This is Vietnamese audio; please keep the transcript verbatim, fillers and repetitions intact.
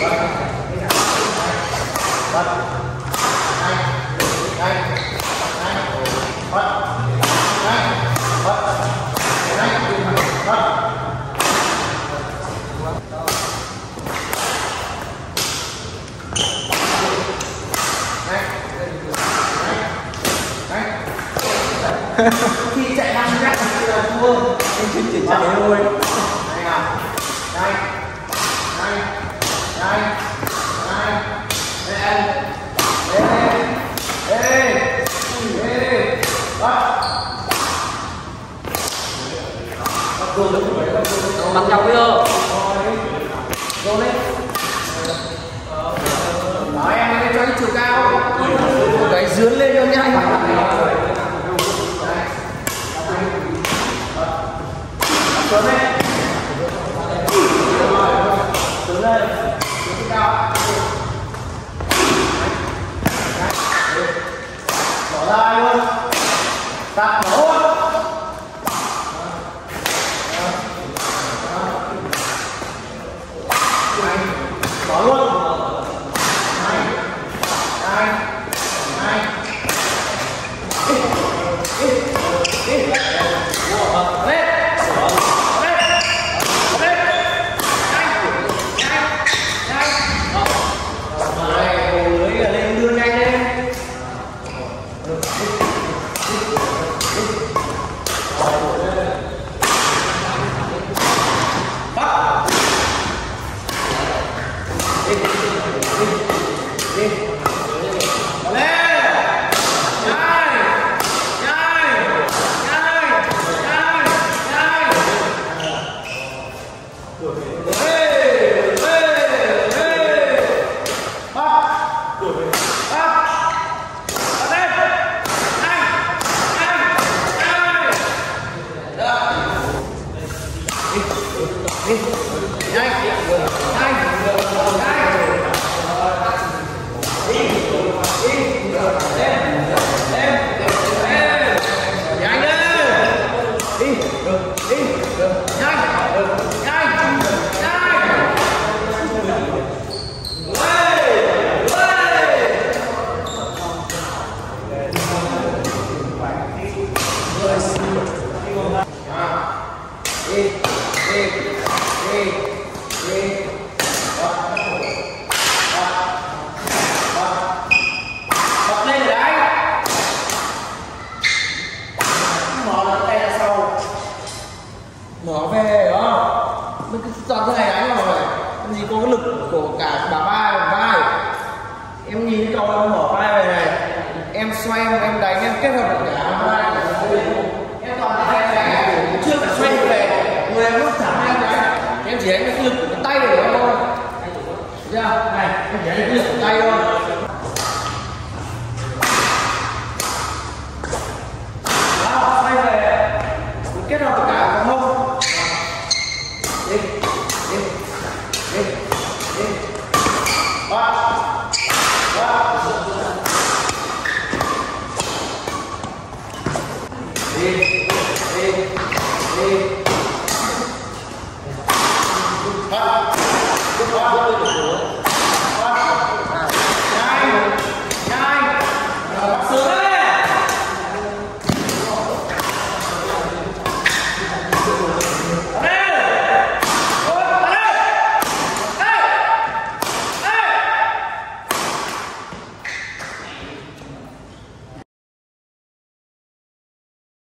Khi chạy năm mét thì là thua. Anh chỉ chỉ chạy thôi. Đây nào. Đây. Đây. Đây. Đây. Đây anh. Đây. Đây. Đây. Bắt. Bắt luôn được rồi. Bắt nhau chưa? Vô lên. Đó em lên cho cái chiều cao. Cái dướn lên cho nhanh. Xuống lên. Xuống lên. Xuống cao. Bỏ ra luôn. Đặt bỏ luôn. Bỏ luôn. Này. Này. Này. Đi. Đi. Đi. Lên. Mở về đó, mình cứ chọn cái này đánh rồi, làm gì có cái lực của cả bà vai và vai. Em nhìn cái cầu em mở vai về này, em xoay em đánh em kết hợp được cả vai. Em toàn là hai này trước là xoay về, người em lúc thẳng em đánh, em chỉ đánh cái lực của cái tay này đó thôi. Được chưa? Này, em chỉ đánh cái lực của tay thôi. Đó, xoay về, kết hợp được cả cái mông. Đi, đi, đi, đi. Bắt, bắt. Đi, đi, đi. Bắt, bắt.